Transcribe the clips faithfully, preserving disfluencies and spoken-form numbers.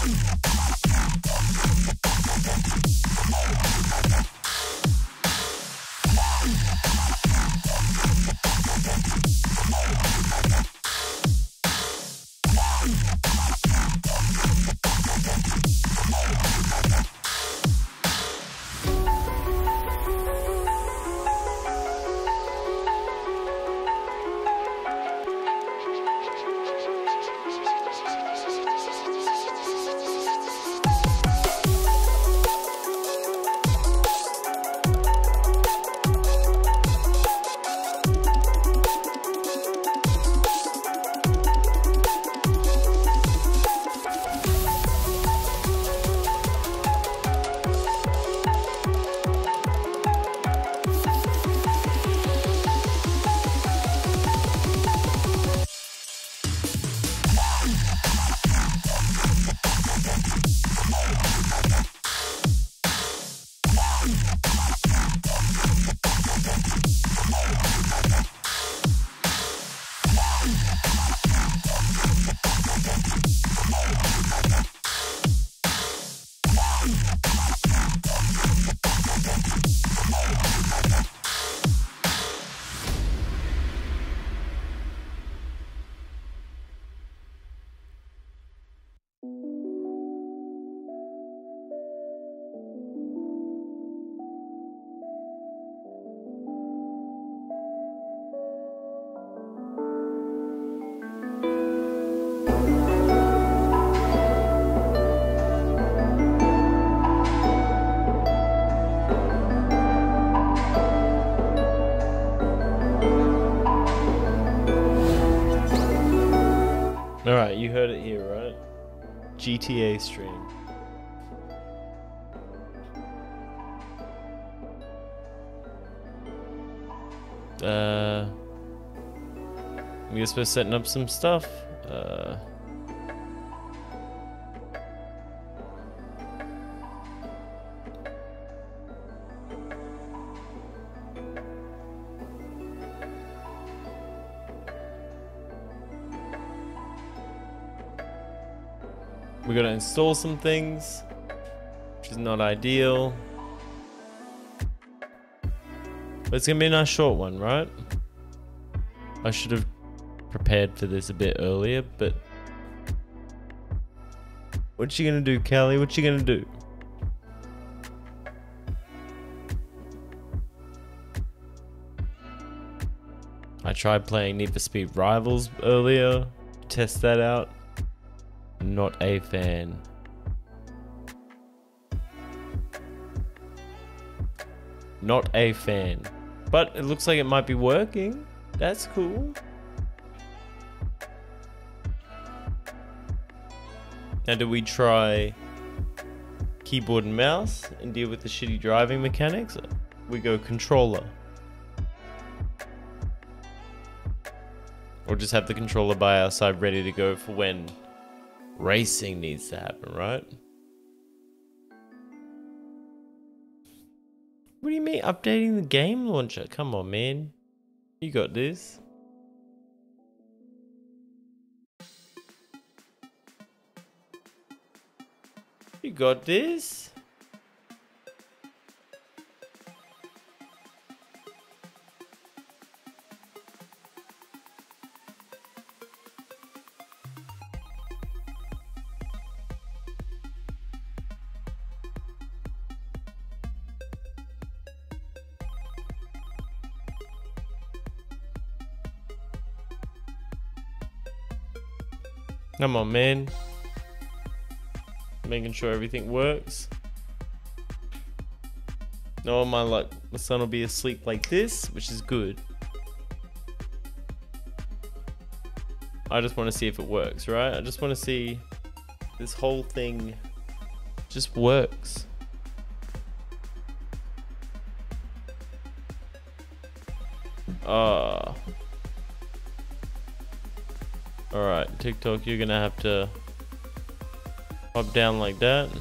Alright, you heard it here, right? G T A stream. Uh, I guess we're setting up some stuff. Uh, we gotta install some things, which is not ideal. But it's gonna be a nice short one, right? I should have prepared for this a bit earlier, but what you gonna do, Callie? What you gonna do? I tried playing Need for Speed Rivals earlier, test that out. Not a fan. Not a fan. But it looks like it might be working. That's cool. Now do we try keyboard and mouse and deal with the shitty driving mechanics? We go controller. Or just have the controller by our side ready to go for when racing needs to happen, right? What do you mean updating the game launcher? Come on, man. You got this. You got this. Come on, man. Making sure everything works. No, my luck. My son will be asleep like this, which is good. I just want to see if it works, right? I just want to see this whole thing just works. Ah. Alright, TikTok, you're gonna have to hop down like that.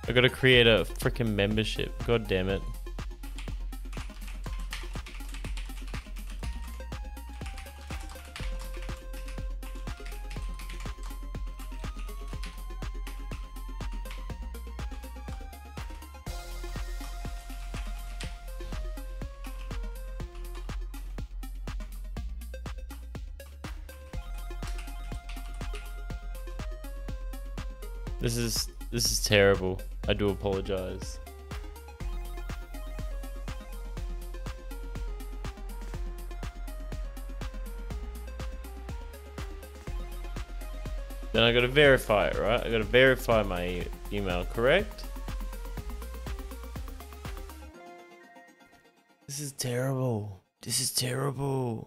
I gotta create a freaking membership. God damn it. This is this is terrible. I do apologize. Then I gotta verify it, right? I gotta verify my e email, correct? This is terrible. This is terrible.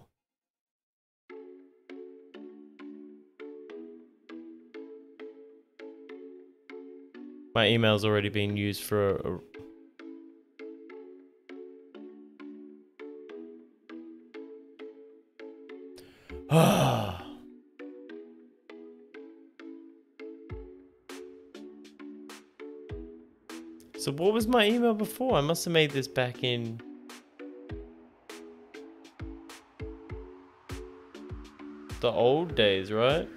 My email's already being used for a, a... So what was my email before? I must have made this back in... the old days, right?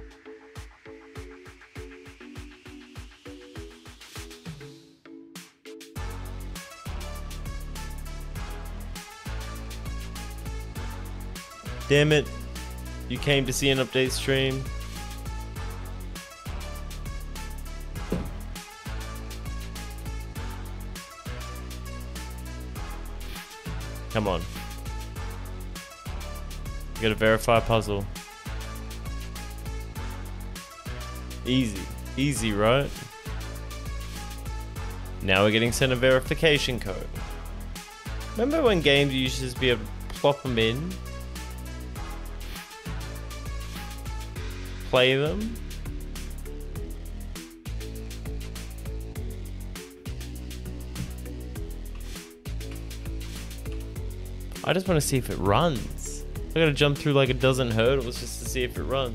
Damn it. You came to see an update stream. Come on. You gotta verify puzzle. Easy. Easy, right? Now we're getting sent a verification code. Remember when games you used to just be able to plop them in? Play them? I just want to see if it runs. I gotta jump through like a dozen hurdles just to see if it runs.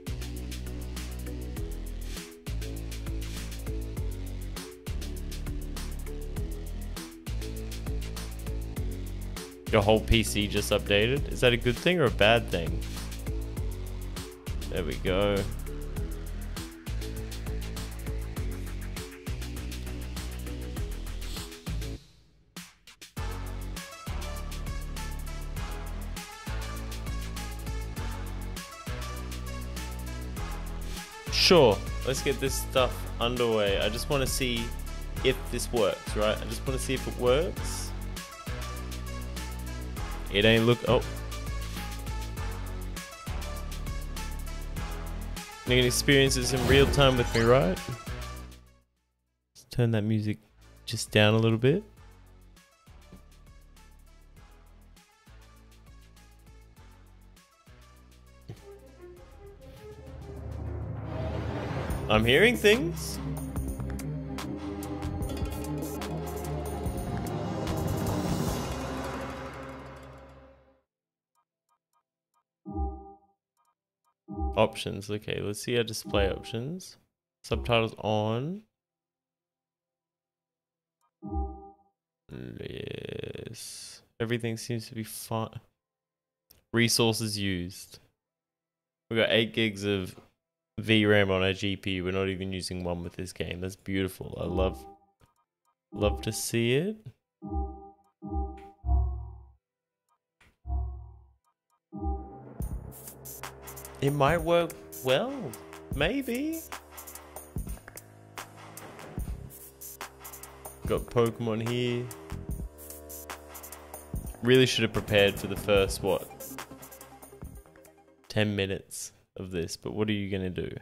Your whole P C just updated? Is that a good thing or a bad thing? There we go. Sure, let's get this stuff underway. I just want to see if this works, right? I just want to see if it works. It ain't look... Oh. You can experience this in real time with me, right? Let's turn that music just down a little bit. I'm hearing things. Options. Okay, let's see our display options. Subtitles on. Yes. Everything seems to be fine. Resources used. We've got eight gigs of V RAM on our G P U. We're not even using one with this game. That's beautiful. I love love to see it. It might work well, maybe. Got Pokemon here. Really should have prepared for the first, what, ten minutes of this, but what are you gonna do?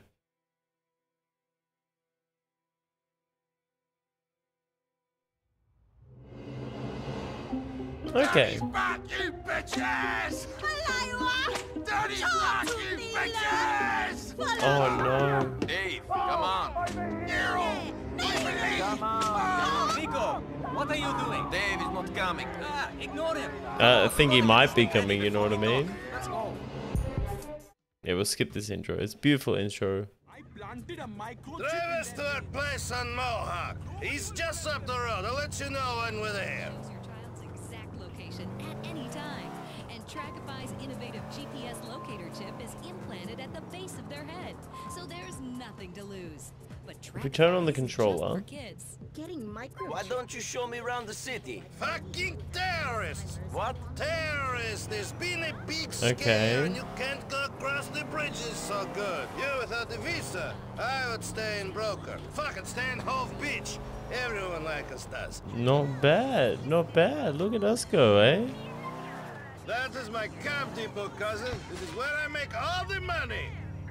Okay. Back, you bitches! Dirty back, you bitches! Oh no. Dave, come on. Nero! Come on. Nico, what are you doing? Dave is not coming. Ah, ignore him. Uh, I think he might be coming, you know what I mean? Let's go. Yeah, we'll skip this intro. It's a beautiful intro. Drive us to our place on Mohawk. He's just up the road. I'll let you know when we're there. Knows your child's exact location at any time. And Trackify's innovative G P S locator chip is implanted at the base of their head. So there's nothing to lose. But If we turn on the Trackify isn't just controller. for kids. Getting micro. Why don't you show me around the city? Fucking terrorists! What? Terrorists! There's been a big Okay. scare and you can't go across the bridges so good. You without a visa, I would stay in Broker. Fucking stay in Hove Beach. Everyone like us does. Not bad, not bad. Look at us go, eh? That is my cab depot, cousin. This is where I make all the money.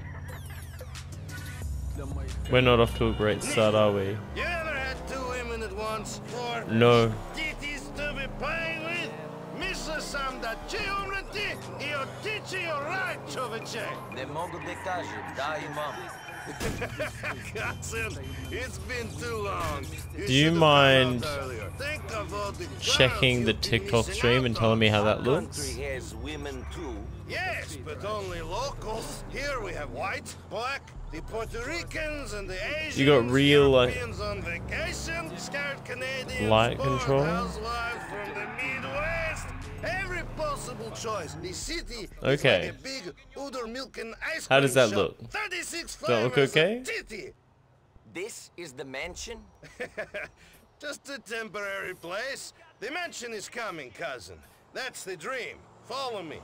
We're not off to a great start, are we? You ever had two women at once? Or No. titties to be playing with? Misa sam da ciumrati I otici o right, čoveče. Ne mogu da kažem, da imam. Cousin, it's been too long. Do you should have mind found out earlier. Think of all the checking girls the you'd be TikTok missing stream and out telling on. me how that Country looks? has women too. Yes, but only locals. Here we have white, black, the Puerto Ricans and the Asians. You got real, like, Europeans on vacation, scared Canadians, light bored control? housewives from the Midwest. Every possible choice. The city Okay. is like a big udder milk and ice How cream does that shop. look? thirty-six Does that look flavors of okay? titty. This is the mansion? Just a temporary place. The mansion is coming, cousin. That's the dream. Follow me.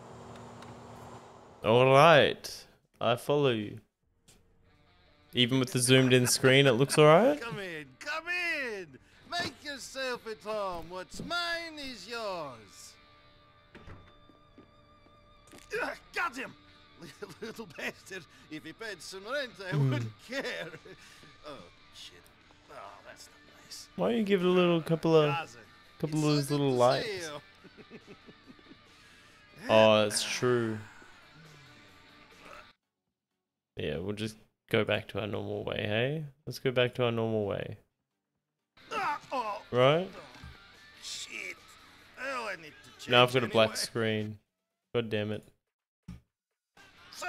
Alright. I follow you. Even with the zoomed in screen, it looks alright? Come in, come in. Make yourself at home. What's mine is yours. Ugh, got him. Little bastard. If he paid some rent, I wouldn't care. Oh, shit. Oh, that's not nice. Why don't you give it a little couple of Cousin, couple it's of so those good little to see lights? you. Oh, that's true. Yeah, we'll just go back to our normal way, hey? Let's go back to our normal way. Ah, oh, Right? shit. Oh, I need to change Now I've got a black anyway. screen. God damn it. So.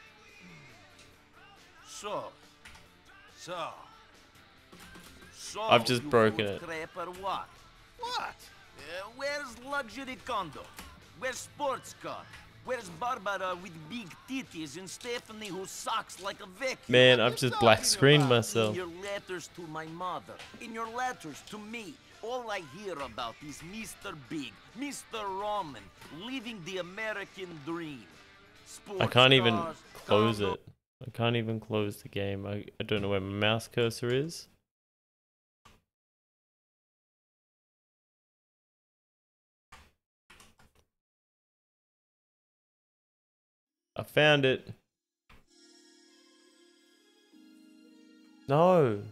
So. So. So. I've just you broken food it. Crap or what? What? Uh, where's luxury condo? Where's sports car? Where's Barbara with big titties and Stephanie who sucks like a vacuum? Man, What I've you just black talking screened about? myself. In your letters to my mother, in your letters to me, all I hear about is Mister Big, Mister Roman, living the American dream. Sports I can't even cars, close condo- it. I can't even close the game. I, I don't know where my mouse cursor is. I found it. No.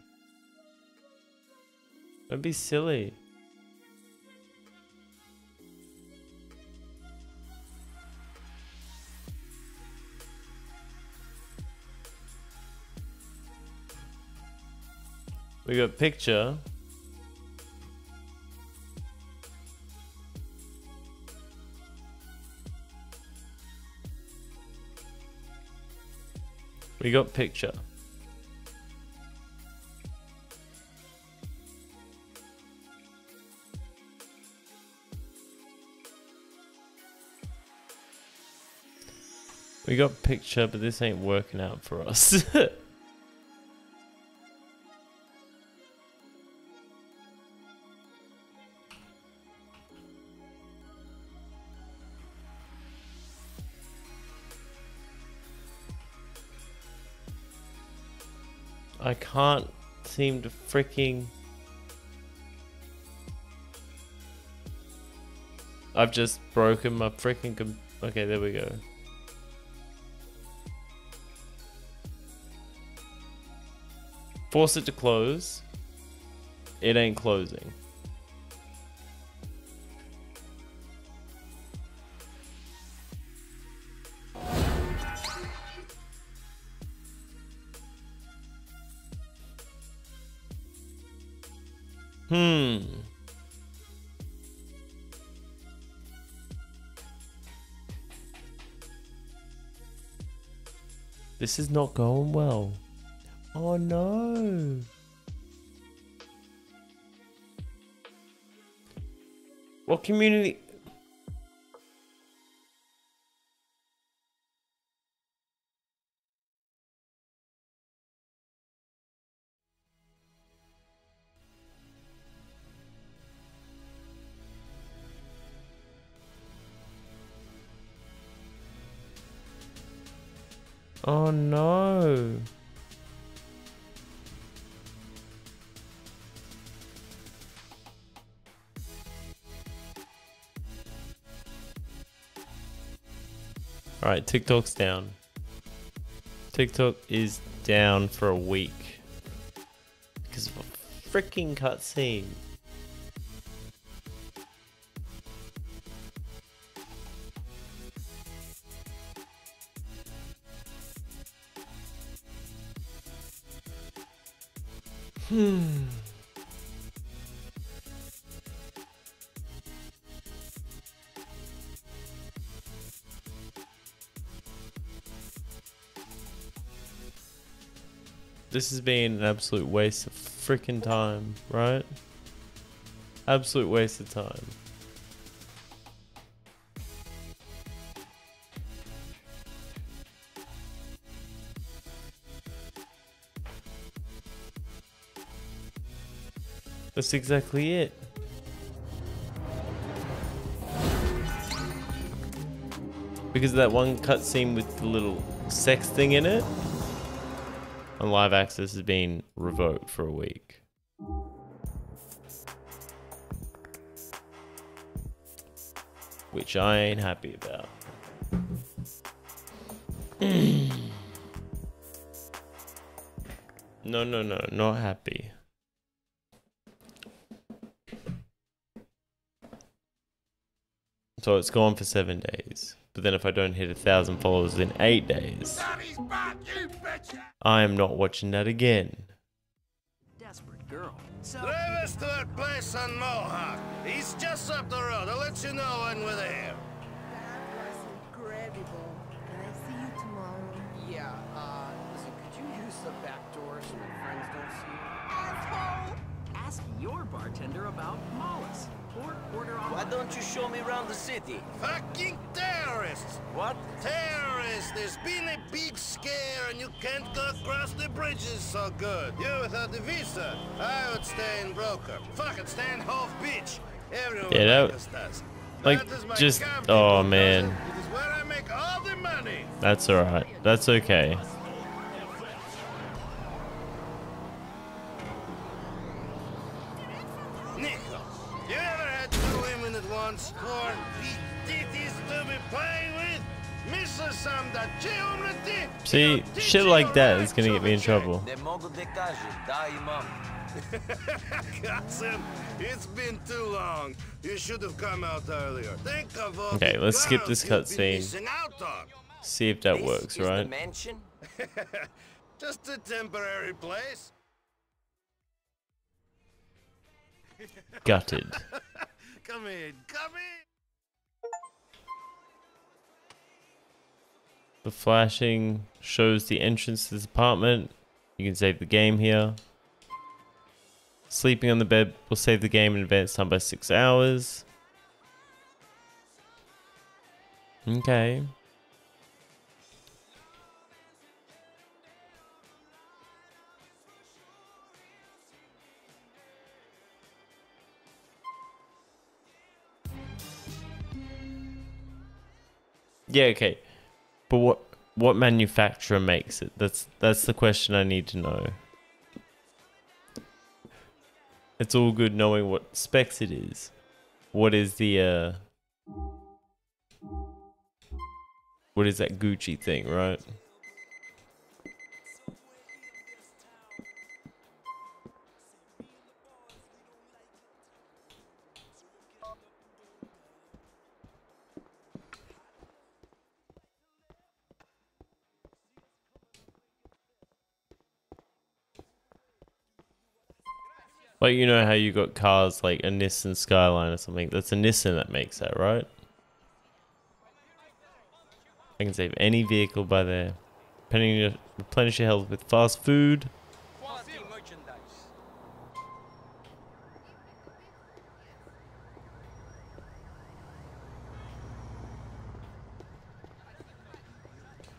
Don't be silly. We got picture. We got picture. We got picture, but this ain't working out for us. I can't seem to freaking... I've just broken my freaking com- okay, there we go. Force it to close. It ain't closing. Hmm. This is not going well. Oh no. What community? Oh no. Alright, TikTok's down. TikTok is down for a week because of a freaking cutscene. Hmm. This has been an absolute waste of freaking time, right? Absolute waste of time. That's exactly it. Because of that one cutscene with the little sex thing in it, and live access has been revoked for a week. Which I ain't happy about. No, no, no, not happy. So it's gone for seven days. But then if I don't hit a thousand followers in eight days, Daddy's back, you bitch! I am not watching that again. Desperate girl. So Drive us to that place on Mohawk. He's just up the road. I'll let you know when we're there. That was incredible. Can I see you tomorrow? Yeah, uh, listen, could you use the back door so my friends don't see you? Asshole! ask your bartender about Mollis. Or order on. Why don't you show me around the city? Fucking terrorists! What? Terrorists! There's been a big scare and you can't go across the bridges so good. You without the visa, I would stay in Broker. Fucking stay in Hove Beach. Everyone Yeah, that- like us does. like, That is my just- camping oh, cousin. man. It is where I make all the money. That's alright. That's okay. Nico, you ever had two women at once? Four big titties to be playing with? Misses some da geometry? See, shit like that is gonna get me in trouble. Ne mogu da kažem, da imam. Cousin, it's been too long. You should have come out earlier. Think of all Okay, the let's skip girls this you've been cutscene. missing out on. See if that This works, is the right? mansion? Just a temporary place. Gutted. Come in, come in. The flashing shows the entrance to this apartment. You can save the game here. Sleeping on the bed will save the game in advance time by six hours. Okay. Yeah, okay. But what what manufacturer makes it? That's that's the question I need to know. It's all good knowing what specs it is. What is the uh what is that Gucci thing, right? Like, you know how you got cars like a Nissan Skyline or something? That's a Nissan that makes that, right? I can save any vehicle by there. Replenish your, replenish your health with fast food.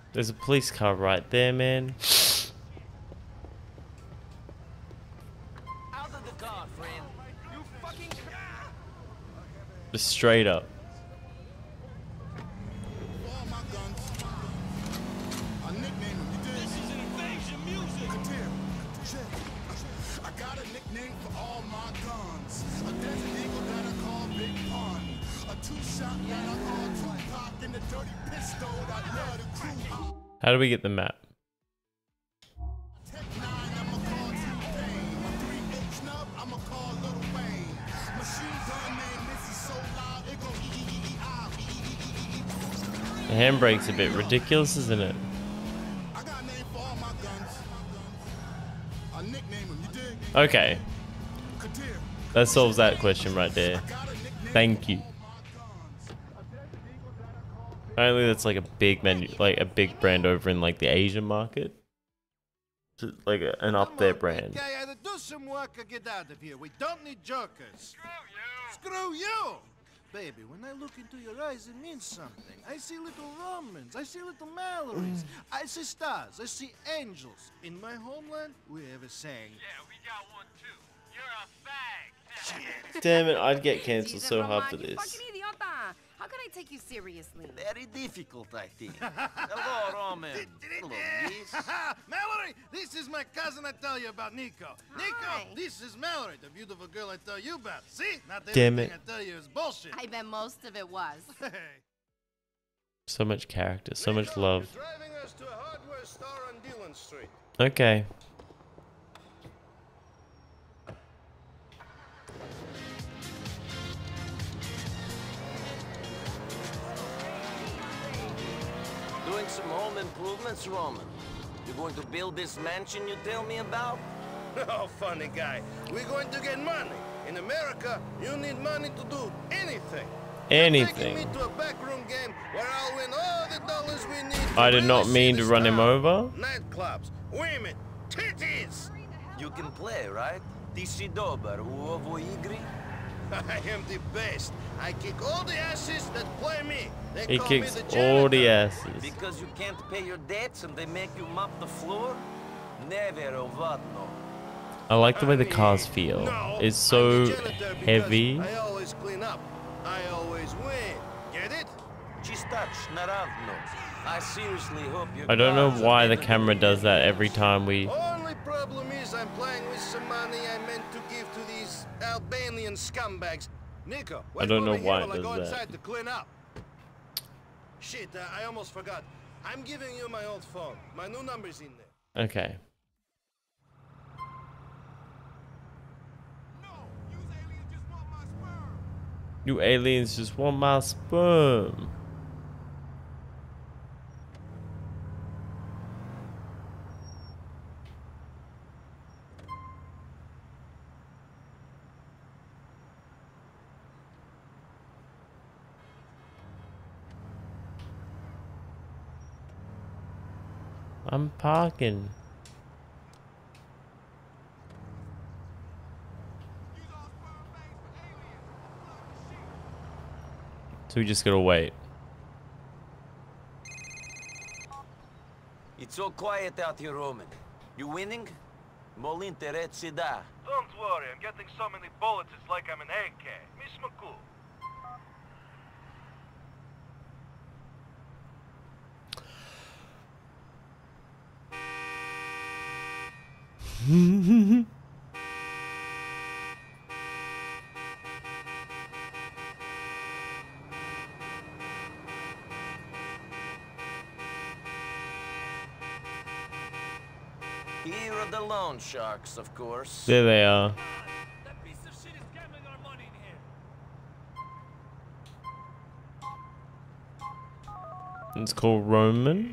There's a police car right there, man. Out of the car, friend. You fucking. Just straight up. All my guns. I nickname them. You did. This is invasion music. I got a nickname for all my guns. A desert eagle that I call Big Pun. A two-shot that I call Tupac. And a dirty pistol that I love to crew. How do we get the map? Tech nine, I'ma call T-Pain. My three H nub, I'ma call Lil Wayne. Machine gun man, this is so loud, it go E-E-E-E-I, E-E-E-E-E. The handbrake's a bit ridiculous, isn't it? I got a name for all my guns. I nickname them, you dig? Okay. Kadir. That solves that question right there. Thank you. Apparently that's like a big menu, like a big brand over in like the Asian market. Just like a, an up there brand. Okay, either do some work or get out of here. We don't need jokers. Screw you! Screw you! Baby, when I look into your eyes, it means something. I see little Romans. I see little Mallorys. I see stars. I see angels. In my homeland, we have a saying. Yeah, we got one too. You're a fag. Damn it, I'd get cancelled Jesus, so hard Roman, for you this. fucking idiota. How can I take you seriously? Very difficult, I think. Hello, Roman. Hello, Miss. Mallory, this is my cousin I tell you about, Nico. Hi. Nico, this is Mallory, the beautiful girl I tell you about. See? Not Damn everything it. I tell you is bullshit. I bet most of it was. So much character, so much love. You're driving us to a hardware store on Dillon Street. Okay. Doing some home improvements, Roman. You're going to build this mansion you tell me about? Oh, funny guy. We're going to get money. In America, you need money to do anything. Anything. Taking me to a backroom game where I'll win all the dollars we need. I to did not really mean see to this run him town. over. Nightclubs, women, titties. You can play, right? Ti si dobar u ovoj igri? I am the best. I kick all the asses that play me. They He call kicks me the all the janitor. asses. Because you can't pay your debts and they make you mop the floor? Never ovadno. I like the way the I cars mean, feel. no, It's I'm so the janitor because heavy. I always clean up. I always win. Get it? Chistach naravno. I seriously hope your I don't know cars are why the better camera than does that yours. every time we... Only problem is I'm playing with some money I meant to give to these Albanian scumbags. Nico, I don't know wait why while it I go does that. inside to clean up. Shit, uh, I almost forgot. I'm giving you my old phone. My new number's in there. Okay. No, you aliens just want my sperm. You aliens just want my sperm. I'm parking. So we just gotta wait. It's so quiet out here, Roman. You winning? Molinterezzi da. Don't worry, I'm getting so many bullets, it's like I'm an A K. Miss McCool. Here are the loan sharks, of course. There they are. That piece of shit is gambling our money in here. It's called Roman.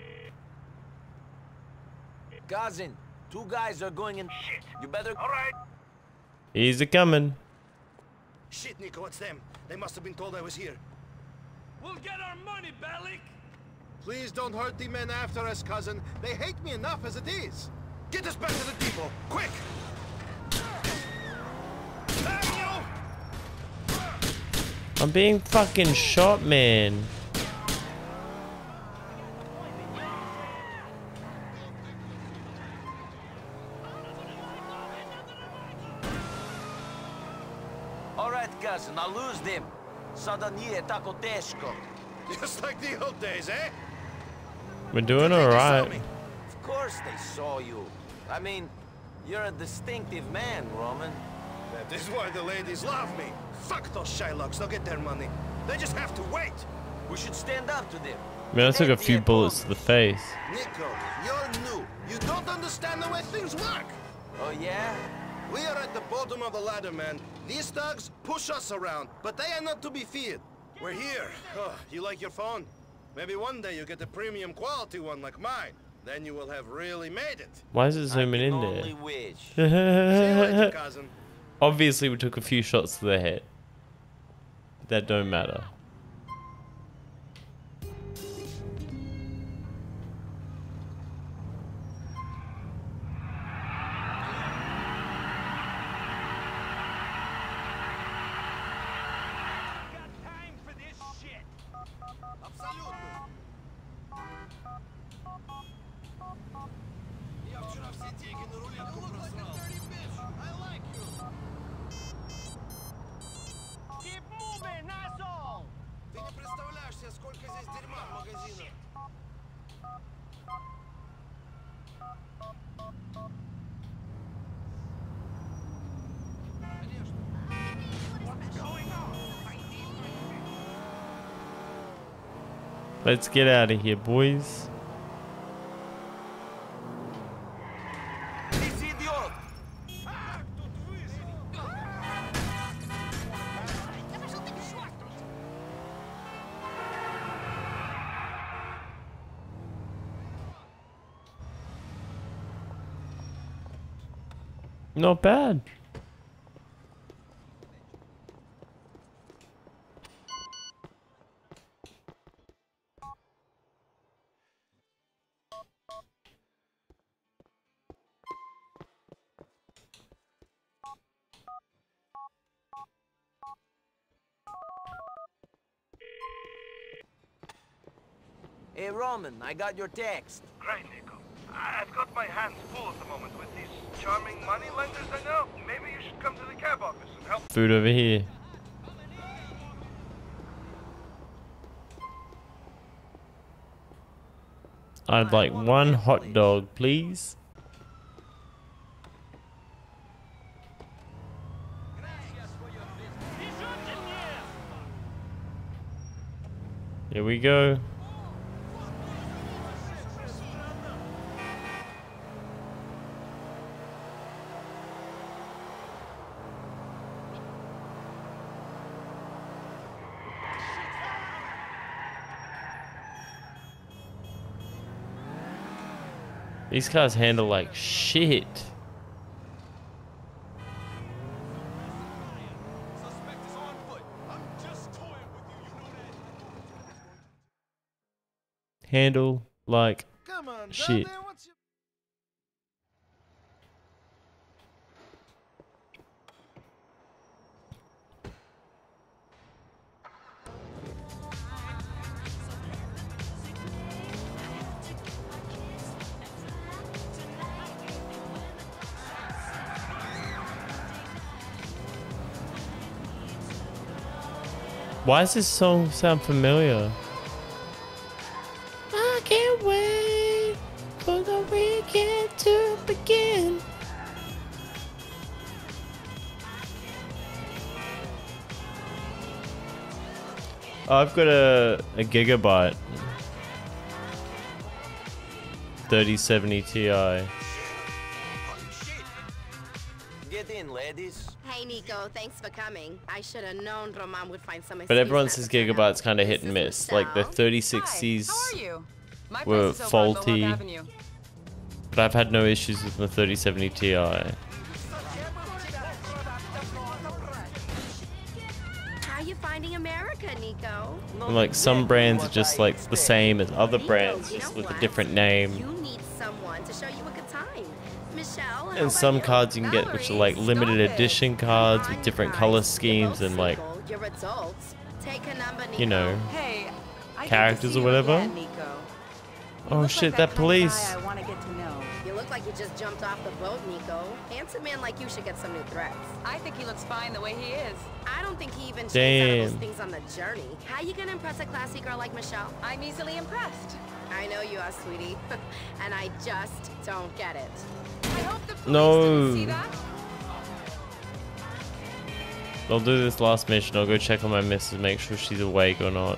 Cousin, two guys are going in. Shit. You better. All right. He's a coming. Shit, Nico, it's them. They must have been told I was here. We'll get our money, Balik. Please don't hurt the men after us, cousin. They hate me enough as it is. Get us back to the depot, quick! Daniel! I'm being fucking shot, man. All right, cousin, I'll lose them. Sada nije tako teško. Just like the old days, eh? We're doing Think you saw alright. me? Of course they saw you. I mean, you're a distinctive man, Roman. That is why the ladies love me. Fuck those Shylocks, they'll get their money. They just have to wait. We should stand up to them. I mean, I took a few bullets to the face. Nico, you're new. You don't understand the way things work. Oh, yeah? We are at the bottom of the ladder, man. These thugs push us around, but they are not to be feared. We're here. Oh, you like your phone? Maybe one day you get a premium quality one like mine. Then you will have really made it. Why is it zooming I in can there? only wish. See you later, cousin. Obviously, we took a few shots to the head. That don't matter. Ты не представляешь себе, сколько здесь дерьма в магазинах. Let's get out of here, boys. This idiot! Not bad. Hey, Roman, I got your text. Great, Nico. I've got my hands full at the moment with these charming money lenders I know. Maybe you should come to the cab office and help. Food over here. I'd like one hot dog, please. Here we go. These cars handle like shit. Handle like Come on, shit. Daddy, what's your... Why does this song sound familiar? I can't wait for the weekend to begin. I've got a, a gigabyte thirty seventy Ti. Get in, ladies. Hey, Nico, thanks for coming. I should have known Roman would find some But everyone says excuse not to turn gigabyte's up. kind of hit This and is miss. Like the Michelle. thirty sixties Hi, how are you? My were place is over on Mohawk faulty, Avenue. but I've had no issues with the thirty seventy Ti. How you finding America, Nico? And like some brands are just like the same as other Nico, brands, you just know with a what? different name. You need someone to show you a good time. Michelle, how And about some you? cards you can get which are like Valerie, limited stop it. edition cards Come with on, different you color guys. schemes You're and both like, single. You're adults. Take a number, Nico. you know, Hey, I get to characters see or you whatever. again, Nico. You Oh look shit, like that kind of police. guy I want to get to know. You look like like you just jumped off the boat, Nico. Handsome man like you should get some new threats. I think he looks fine the way he is. I don't think he even shaves out of those Damn. things on the journey. How you gonna impress a classy girl like Michelle? I'm easily impressed. I know you are, sweetie. And I just don't get it. I hope the police No. didn't see that. I'll do this last mission. I'll go check on my missus, make sure she's awake or not.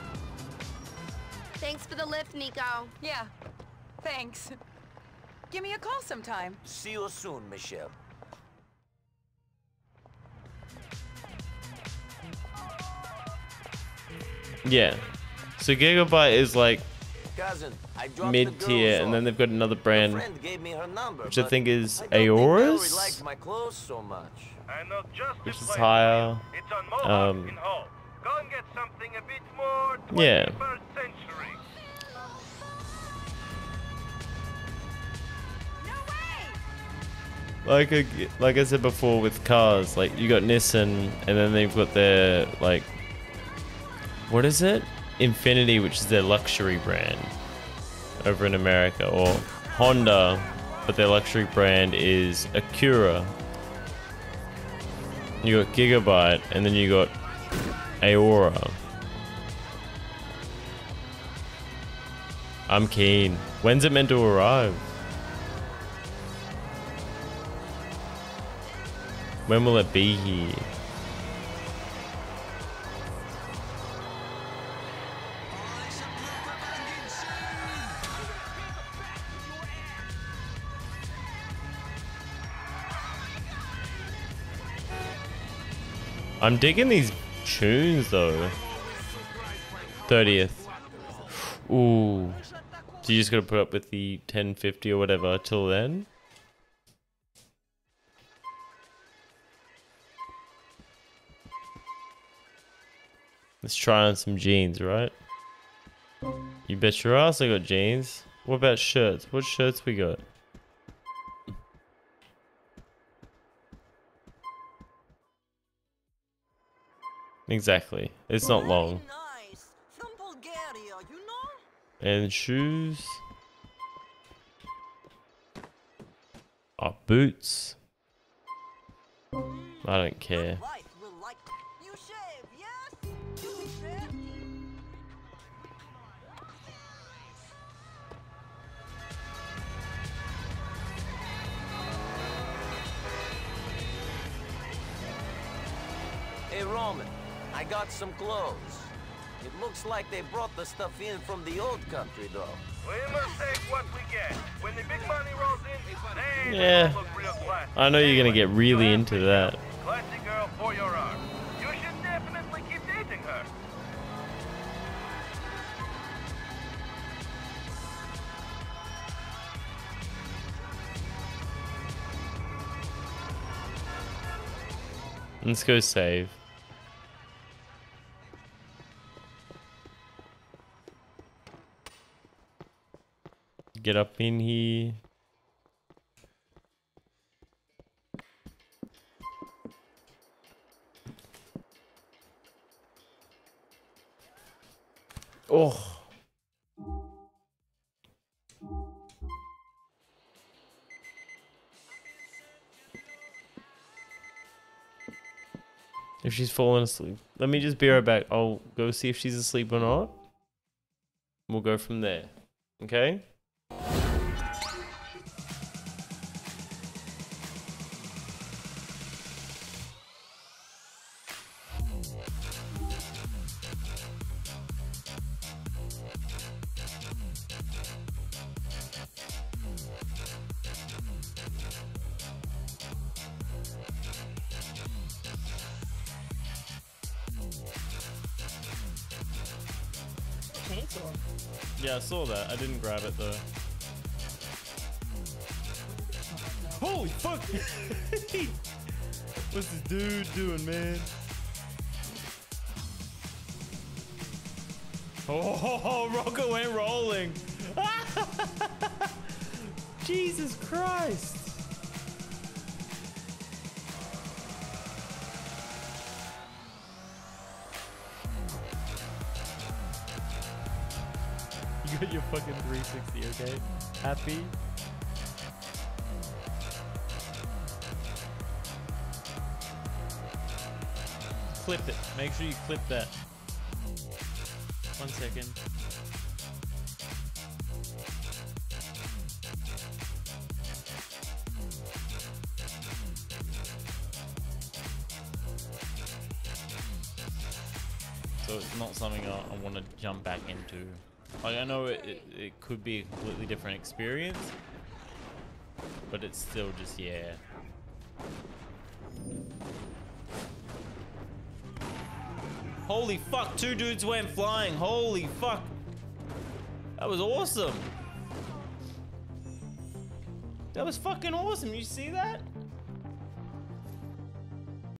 Thanks for the lift, Nico. Yeah, thanks. Give me a call sometime. See you soon, Michelle. Yeah. So Gigabyte is like Cousin, I dropped the mid tier, girls and then off. they've got another A brand, friend gave me her number, which I but think is I don't think Valerie likes Aora's, my clothes so much. I know just which this is place higher. for you. It's on Mohawk Um, in Hull. Go and get something a bit more Yeah. twenty-first century. Like a, like I said before with cars, like you got Nissan, and then they've got their like, what is it? Infinity, which is their luxury brand over in America, or Honda, but their luxury brand is Acura. You got Gigabyte, and then you got Aora. I'm keen. When's it meant to arrive? When will it be here? I'm digging these tunes though. thirtieth. Ooh. So you just gotta put up with the ten fifty or whatever till then? Let's try on some jeans, right? You bet your ass I got jeans. What about shirts? What shirts we got? Exactly. It's not long. Nice. From Bulgaria, you know? And shoes. Oh, boots. I don't care. Wife will like you shave, yes? You shave? Hey, Roman, I got some clothes. It looks like they brought the stuff in from the old country, though. We must take what we get. When the big money rolls in, they Yeah. don't look real classy. I know you're gonna Anyway, get really classy into girl. that. Classy girl for your arm. You should definitely keep dating her. Let's go save. Get up in here. Oh. If she's fallen asleep. Let me just be right back. I'll go see if she's asleep or not. We'll go from there. Okay? Yeah, I saw that. I didn't grab it though. Holy fuck! What's this dude doing, man? Oh, oh, oh, Rocket went rolling. Jesus Christ. You got your fucking three sixty, okay? Happy? clip it. Make sure you clip that. One second. So it's not something I, I want to jump back into. Like, I know it, it, it could be a completely different experience, but it's still just, yeah. Holy fuck, two dudes went flying. Holy fuck. That was awesome. That was fucking awesome. You see that?